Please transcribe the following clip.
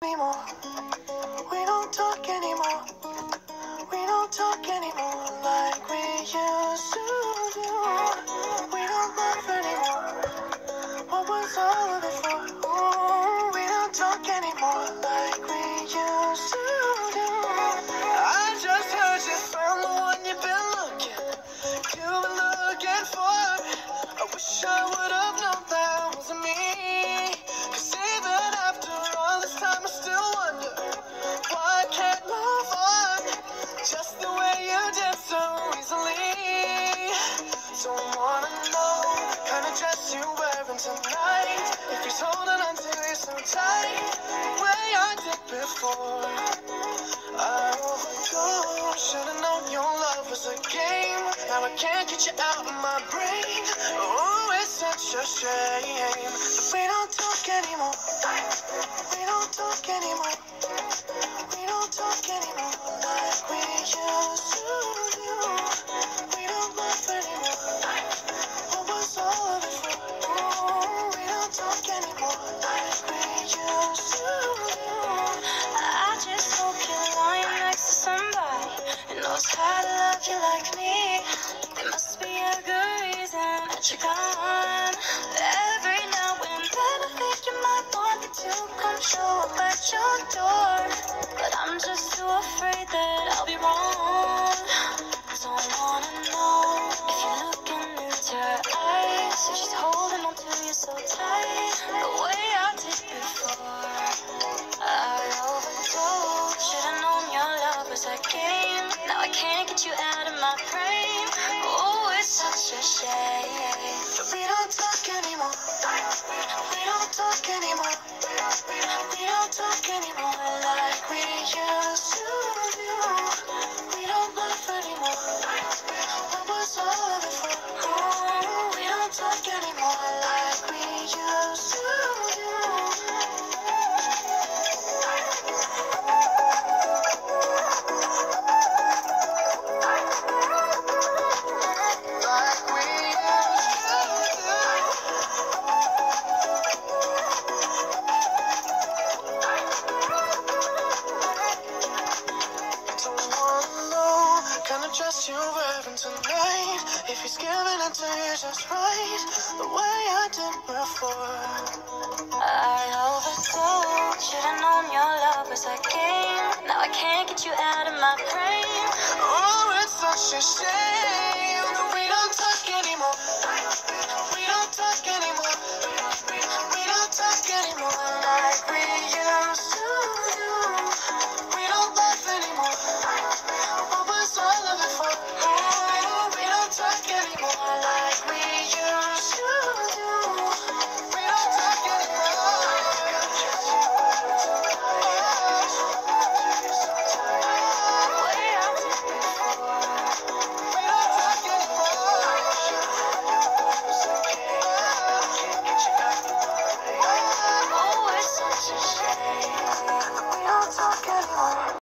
anymore. We don't talk anymore. We don't talk anymore like we used to do. We don't love anymore. What was all of it for? Ooh, we don't talk anymore like we used to do. I just heard you found the one you've been looking for. I wish I would have known that wasn't me. 'Cause even after all this time I still wonder why I can't move on just the way you did so easily. Don't wanna know the kind of dress you're wearing tonight, if he's holding on to you so tight the way I did before. I overdosed. Should've known your love was a game. Now I can't get you out of my brain. Oh, it's such a shame. But we don't talk anymore. We don't talk anymore. We don't talk anymore like we used to do. We don't love anymore. What was all of it for? Ooh, we don't talk anymore like we used to do. I just hope you're lying next to somebody who knows how to love you like me. There must be a good reason that you're gone. Every now and then I think you might want me to come show up at your door, but I'm just too afraid that I'll be wrong. Don't wanna know if you're looking into her eyes, if she's holding on to you so tight the way I did before. I overdosed. Should've known your love was a game. Now I can't get you out of my brain. Oh, it's such a shame. But we don't talk anymore. We don't talk anymore. We don't talk anymore like we used to do. We don't love anymore. What was all of it for? Oh, we don't talk anymore like we used to do. Dress you're wearing tonight, if he's giving it to you just right the way I did before. I overdosed. Should've known your love was a game. Now I can't get you out of my brain. Oh, it's such a shame that we don't talk anymore. We don't talk anymore. We don't talk anymore.